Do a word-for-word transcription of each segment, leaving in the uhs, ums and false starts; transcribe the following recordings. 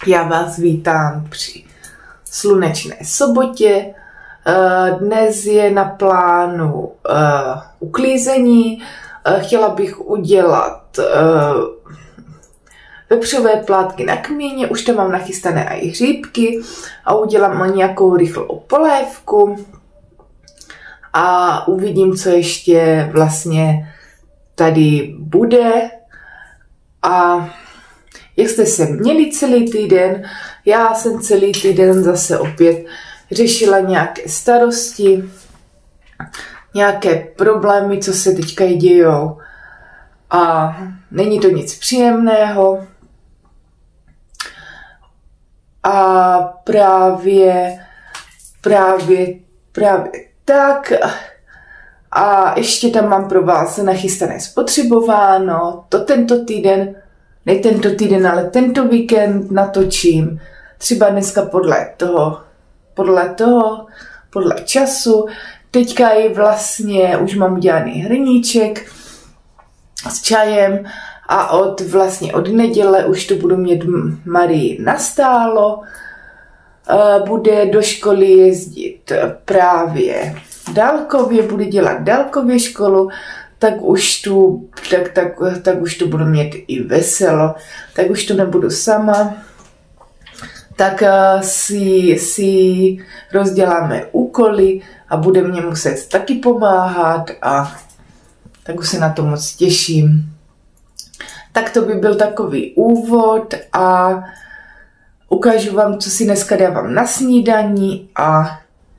Já vás vítám při slunečné sobotě. Dnes je na plánu uklízení. Chtěla bych udělat vepřové plátky na kmíně, už tam mám nachystané i hříbky a udělám nějakou rychlou polévku a uvidím, co ještě vlastně tady bude. A jak jste se měli celý týden, já jsem celý týden zase opět řešila nějaké starosti, nějaké problémy, co se teďka dějou. A není to nic příjemného. A právě, právě, právě tak. A ještě tam mám pro vás nachystané spotřebováno. To tento týden, ne tento týden, ale tento víkend natočím. Třeba dneska podle toho, podle toho, podle času. Teďka i vlastně už mám udělaný hrníček s čajem a od vlastně od neděle už to budu mít Marii nastálo. Bude do školy jezdit právě dálkově, bude dělat dálkově školu, tak už tu, tak, tak, tak už tu budu mít i veselo, tak už tu nebudu sama. Tak si, si rozděláme úkoly a bude mě muset taky pomáhat a tak už se na to moc těším. Tak to by byl takový úvod a ukážu vám, co si dneska dávám na snídani a,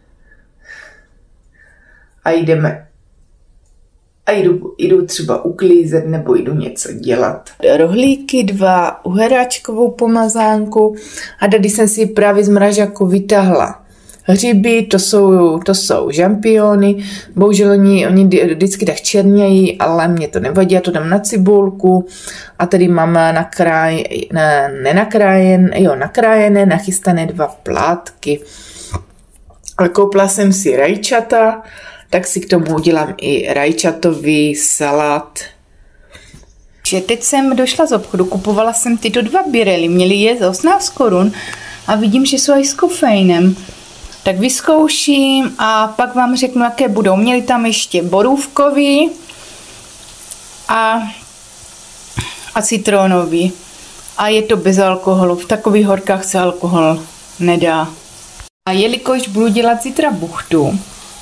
a jdeme. A jdu, jdu třeba uklízet nebo jdu něco dělat. Rohlíky, dva uheráčkovou pomazánku a tady jsem si právě z mražáku vytáhla hřiby, to jsou, to jsou žampiony, bohužel oni, oni vždycky tak černějí, ale mě to nevadí, já to dám na cibulku a tady mám nakraj, ne, nenakrájené, jo, nakrájené, nachystané dva plátky. Ale koupila jsem si rajčata, tak si k tomu udělám i rajčatový salát. Že teď jsem došla z obchodu, kupovala jsem tyto dva birely, měly je za osmnáct korun a vidím, že jsou i s kofeinem. Tak vyzkouším a pak vám řeknu, jaké budou. Měli tam ještě borůvkový a, a citronový. A je to bez alkoholu. V takových horkách se alkohol nedá. A jelikož budu dělat zítra buchtu,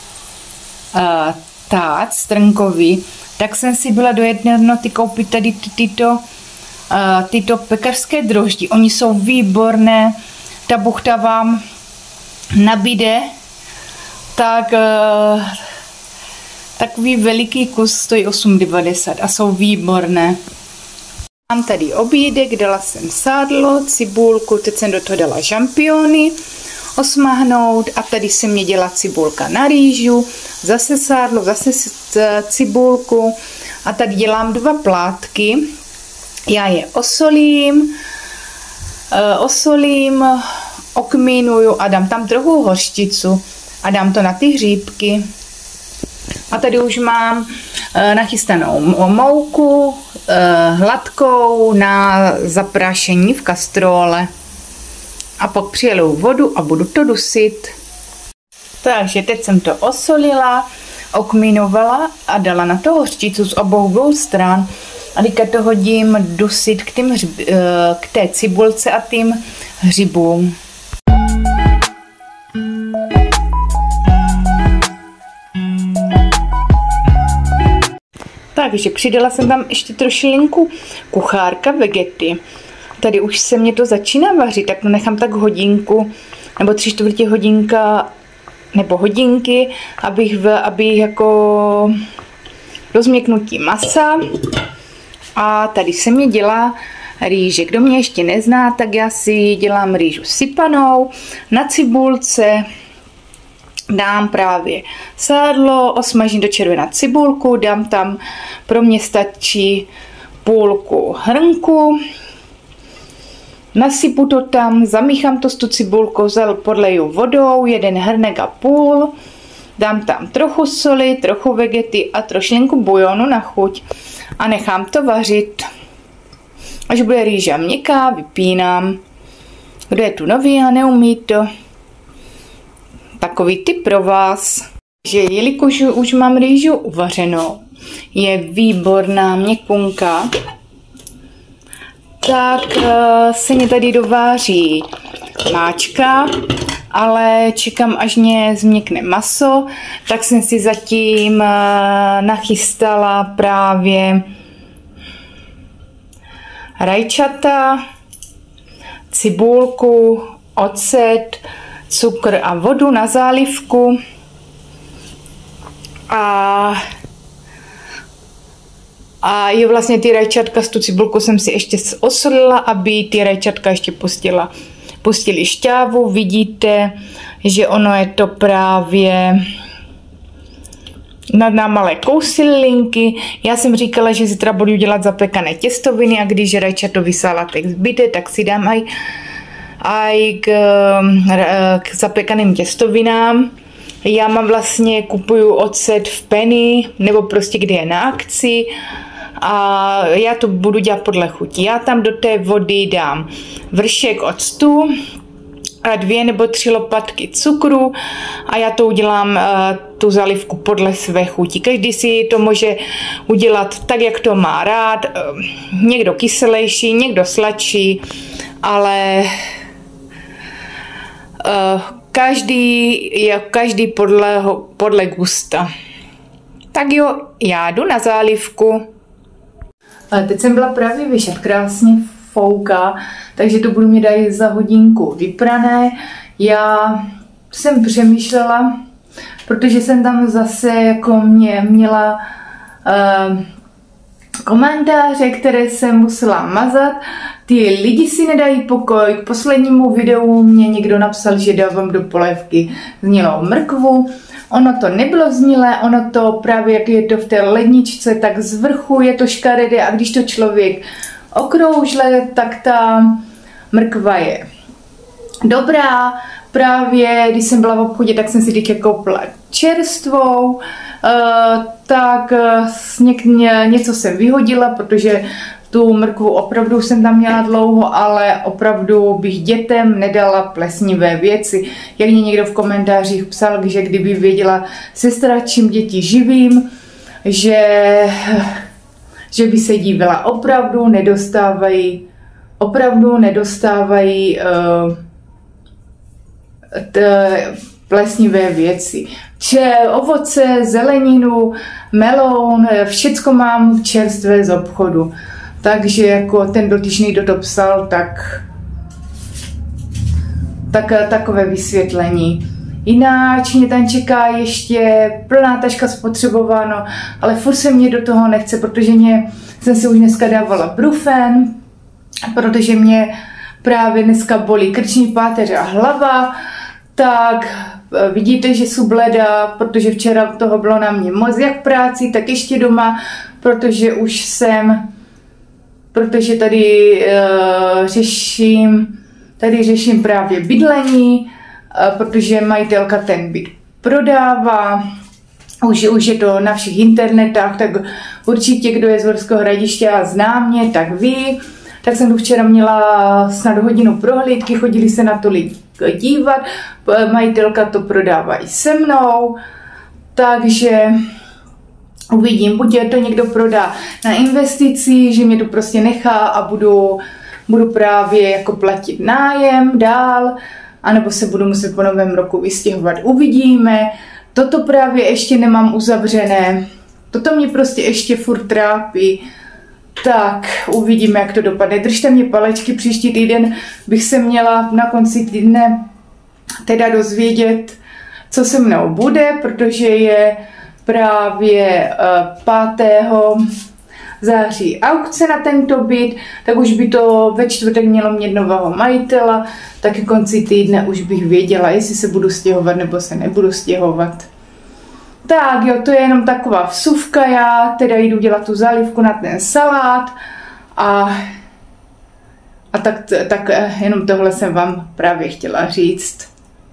a tác strnkový, tak jsem si byla do jedné hodnoty koupit tady ty, tyto, a, tyto pekařské droždí. Oni jsou výborné. Ta buchta vám nabíde, tak uh, takový veliký kus stojí osm devadesát a jsou výborné. Mám tady obídek, dala jsem sádlo, cibulku, teď jsem do toho dala žampiony osmahnout a tady se mě dělá cibulka na rýžu, zase sádlo, zase cibulku a tady dělám dva plátky. Já je osolím, uh, osolím, okmínuju a dám tam trochu hořčicu a dám to na ty hříbky. A tady už mám e, nachystanou mouku, e, hladkou na zaprášení v kastróle. A pak přijelou vodu a budu to dusit. Takže teď jsem to osolila, okmínovala a dala na to hořčicu z obou dvou stran. A teďka to hodím dusit k, tým hřib, e, k té cibulce a tým hřibům. Takže přidala jsem tam ještě trošilinku kuchárka vegety. Tady už se mě to začíná vařit, tak to nechám tak hodinku, nebo tři čtvrtě hodinka, nebo hodinky, abych, abych jako rozměknutí masa. A tady se mi dělá rýže. Kdo mě ještě nezná, tak já si dělám rýžu sypanou na cibulce. Dám právě sádlo, osmažím do červená cibulku, dám tam, pro mě stačí půlku hrnku, nasypu to tam, zamíchám to s tu cibulkou, podleju vodou, jeden hrnek a půl, dám tam trochu soli, trochu vegety a trošinku bujonu na chuť a nechám to vařit. Až bude rýža měkká, vypínám Kdo je tu nový a neumí to, takový tip pro vás, že jelikož už mám rýžu uvařenou, je výborná, měkkunka, tak se mě tady dováří máčka, ale čekám, až mě změkne maso, tak jsem si zatím nachystala právě rajčata, cibulku, ocet, cukr a vodu na zálivku a A je vlastně ty rajčatka z tu cibulku jsem si ještě osolila, aby ty rajčatka ještě pustila, pustili šťávu. Vidíte, že ono je to právě na, na malé kouslinky. Já jsem říkala, že si teda budu dělat zapekané těstoviny a když rajčato vysálatek zbyde, tak si dám aj, aj k, k zapekaným těstovinám. Já mám vlastně, kupuju ocet v Penny, nebo prostě kde je na akci. A já to budu dělat podle chuti. Já tam do té vody dám vršek octu a dvě nebo tři lopatky cukru a já to udělám uh, tu zalivku podle své chuti. Každý si to může udělat tak, jak to má rád. Uh, někdo kyselější, někdo sladší, ale uh, každý je každý podle, podle gusta. Tak jo, já jdu na zálivku. Teď jsem byla právě vyšet, krásně fouká, takže to budu mít tady za hodinku vyprané. Já jsem přemýšlela, protože jsem tam zase jako mě měla uh, komentáře, které jsem musela mazat. Ty lidi si nedají pokoj. K poslednímu videu mě někdo napsal, že dávám do polévky znělou mrkvu. Ono to nebylo vznilé, ono to právě, jak je to v té ledničce, tak z vrchu je to škaredé a když to člověk okroužle, tak ta mrkva je dobrá. Právě, když jsem byla v obchodě, tak jsem si teď koupila čerstvou, tak něco jsem vyhodila, protože tu mrkvu opravdu jsem tam měla dlouho, ale opravdu bych dětem nedala plesnivé věci. Jak mě někdo v komentářích psal, že kdyby věděla sestra, čím děti živím, že, že by se dívala, opravdu nedostávají, opravdu nedostávají uh, t, plesnivé věci. Če, ovoce, zeleninu, meloun, všecko mám čerstvé z obchodu. Takže jako ten dotyčný, kdo to psal, tak, tak takové vysvětlení. Jináč mě tam čeká ještě plná taška spotřebováno, ale furt se mě do toho nechce, protože mě, jsem si už dneska dávala brufen, protože mě právě dneska bolí krční páteř a hlava, tak vidíte, že jsou bledá, protože včera toho bylo na mě moc, jak v práci, tak ještě doma, protože už jsem protože tady uh, řeším, tady řeším právě bydlení, uh, protože majitelka ten byt prodává, už, už je to na všech internetách, tak určitě, kdo je z Horského Hradiště a zná mě, tak ví. Tak jsem tu včera měla snad hodinu prohlídky, chodili se na to lidi dívat, majitelka to prodává i se mnou, takže uvidím, buď to někdo prodá na investici, že mě to prostě nechá a budu, budu právě jako platit nájem dál, anebo se budu muset po novém roku vystěhovat. Uvidíme. Toto právě ještě nemám uzavřené. Toto mě prostě ještě furt trápí. Tak, uvidíme, jak to dopadne. Držte mě palečky, příští týden bych se měla na konci týdne teda dozvědět, co se mnou bude, protože je právě pátého září aukce na tento byt, tak už by to ve čtvrtek mělo mít nového majitela, tak k konci týdne už bych věděla, jestli se budu stěhovat nebo se nebudu stěhovat. Tak jo, to je jenom taková vsuvka, já teda jdu dělat tu zálivku na ten salát a, a tak, tak jenom tohle jsem vám právě chtěla říct.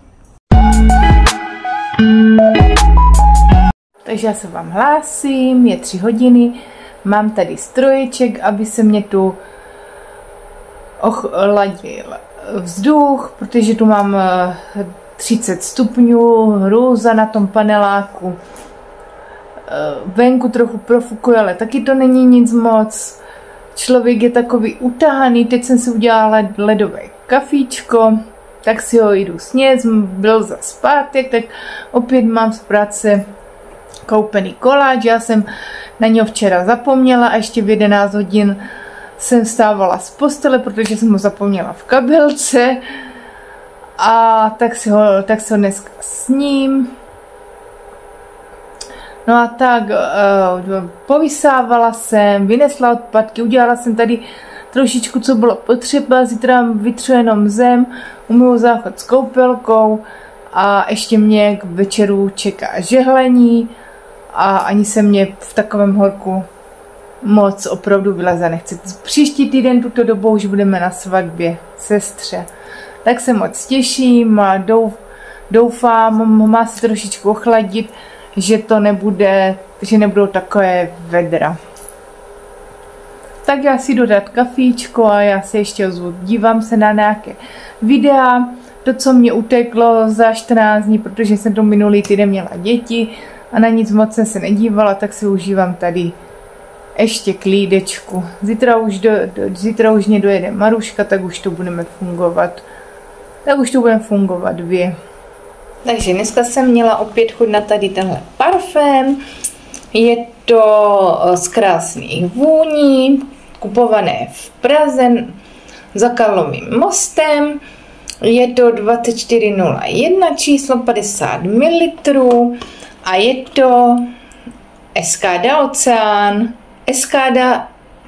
Takže já se vám hlásím, je tři hodiny, mám tady stroječek, aby se mě tu ochladil vzduch, protože tu mám třicet stupňů, hrůza na tom paneláku. Venku trochu profukuje, ale taky to není nic moc. Člověk je takový utahaný, teď jsem si udělala ledové kafíčko, tak si ho jdu snět, byl za zpátek, tak opět mám z práce koupený koláč, já jsem na něho včera zapomněla a ještě v jedenáct hodin jsem vstávala z postele, protože jsem ho zapomněla v kabelce a tak si ho, tak si ho dneska sním. No a tak uh, povysávala jsem, vynesla odpadky, udělala jsem tady trošičku, co bylo potřeba, zítra vytřu jenom zem, umyju záchod s koupelkou a ještě mě k večeru čeká žehlení a ani se mě v takovém horku moc opravdu vyleze nechce. Příští týden tuto dobu už budeme na svatbě sestře. Tak se moc těším a doufám, má se trošičku ochladit, že to nebude, že nebudou takové vedra. Tak já si jdu dát kafíčko a já se ještě ozvu. Dívám se na nějaké videa, to, co mě uteklo za čtrnáct dní, protože jsem to minulý týden měla děti a na nic moc jsem se nedívala, tak si užívám tady ještě klídečku. Zítra už, do, do, zítra už mě dojede Maruška, tak už to budeme fungovat. Tak už to budeme fungovat dvě. Takže dneska jsem měla opět chuť na tady tenhle parfém. Je to z krásných vůní, kupované v Praze za Karlovým mostem. Je to dvacet čtyři nula jedna, číslo padesát mililitrů a je to Escada Oceán, Escada,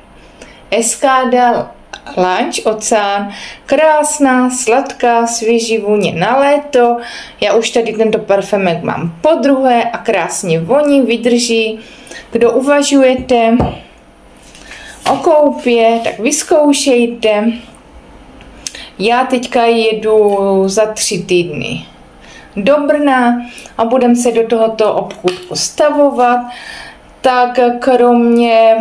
Escada Lunch Oceán, krásná, sladká, svěží vůně na léto. Já už tady tento parfémek mám podruhé a krásně voní, vydrží. Kdo uvažujete o koupě, tak vyzkoušejte. Já teďka jedu za tři týdny do Brna a budeme se do tohoto obchůdku stavovat. Tak kromě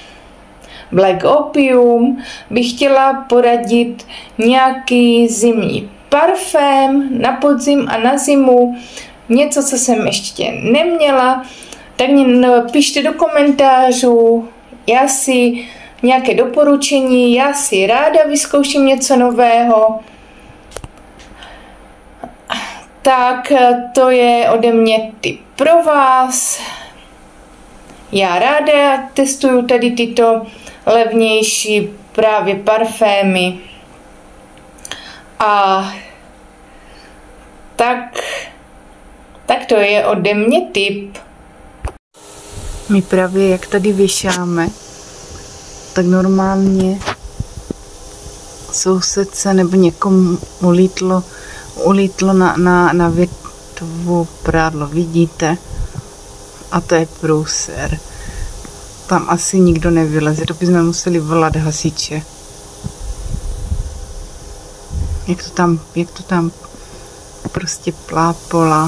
Black Opium bych chtěla poradit nějaký zimní parfém na podzim a na zimu. Něco, co jsem ještě neměla, tak mě pište do komentářů. Já si nějaké doporučení, já si ráda vyzkouším něco nového. Tak to je ode mě tip pro vás. Já ráda testuju tady tyto levnější právě parfémy. A tak, tak to je ode mě tip. My právě jak tady věšáme, tak normálně sousedce nebo někomu ulítlo, ulítlo na, na, na větvu prádlo, vidíte? A to je průser. Tam asi nikdo nevyleze, to bychom museli volat hasiče. Jak to tam, jak to tam prostě plápola.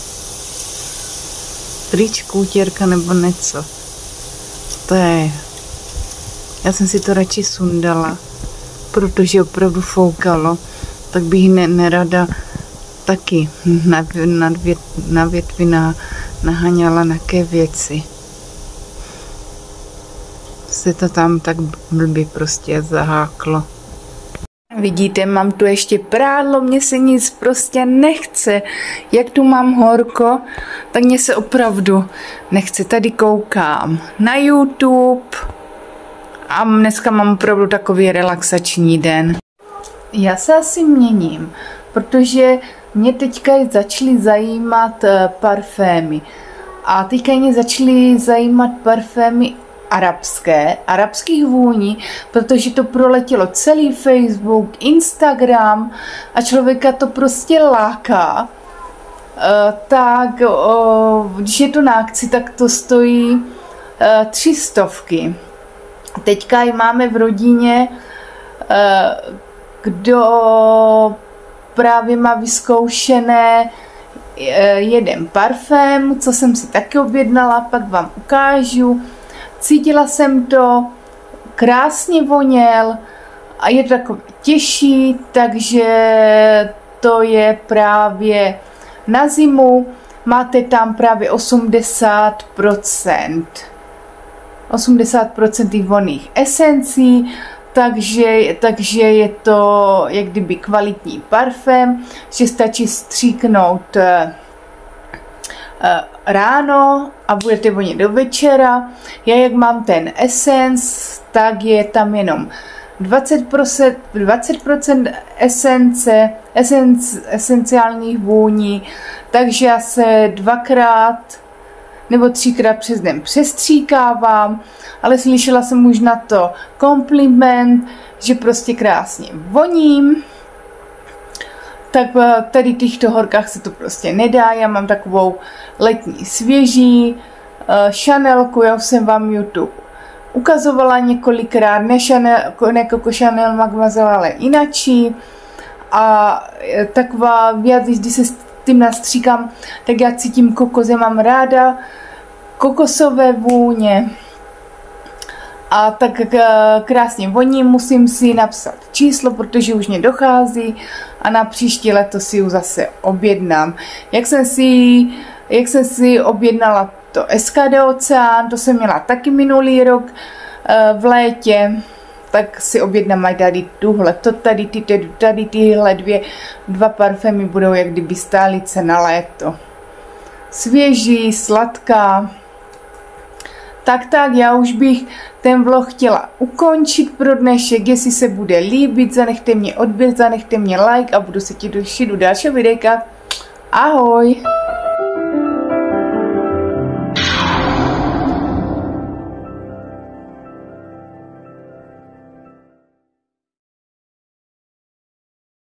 Tričku, utěrka nebo něco. To je... Já jsem si to radši sundala, protože opravdu foukalo, tak bych ne, nerada taky na, na, vět, na větvi na, naháněla nějaké věci. Se to tam tak blbě prostě zaháklo. Vidíte, mám tu ještě prádlo, mně se nic prostě nechce. Jak tu mám horko, tak mně se opravdu nechce. Tady koukám na YouTube a dneska mám opravdu takový relaxační den. Já se asi měním, protože mě teďka začaly zajímat parfémy. A teďka mě začaly zajímat parfémy arabské, arabských vůní, protože to proletělo celý Facebook, Instagram a člověka to prostě láká. E, tak o, když je to na akci, tak to stojí e, tři stovky. Teďka ji máme v rodině, e, kdo právě má vyzkoušené e, jeden parfém, co jsem si taky objednala, pak vám ukážu. Cítila jsem to, krásně voněl a je to takový těžší, takže to je právě na zimu. Máte tam právě osmdesát procent. osmdesát procent těch vonných esencí, takže, takže je to jak kdyby kvalitní parfém, že stačí stříknout uh, ráno a budete vonit do večera. Já jak mám ten esens, tak je tam jenom dvacet procent, dvacet procent esence, esenc, esenciálních vůní, takže já se dvakrát nebo třikrát přes den přestříkávám, ale slyšela jsem už na to kompliment, že prostě krásně voním. Tak tady v těchto horkách se to prostě nedá, já mám takovou letní svěží Chanelku, já už jsem vám YouTube ukazovala několikrát, ne, Chanel, ne Coco Chanel Mademoiselle, ale inačí. A taková věc, když se s tím nastříkám, tak já cítím kokos, já mám ráda kokosové vůně. A tak krásně voním, musím si napsat číslo, protože už mě dochází a na příští leto si ji zase objednám. Jak jsem si, jak jsem si objednala to S K D Oceán, to jsem měla taky minulý rok v létě, tak si objednám aj tady tuhle, to tady, ty, tady, tady tyhle dvě, dva parfémy budou jak kdyby stálice na léto. Svěží, sladká. Tak tak, já už bych ten vlog chtěla ukončit pro dnešek, jestli se bude líbit, zanechte mě odběr, zanechte mě like a budu se těšit u dalšího videjka. Ahoj!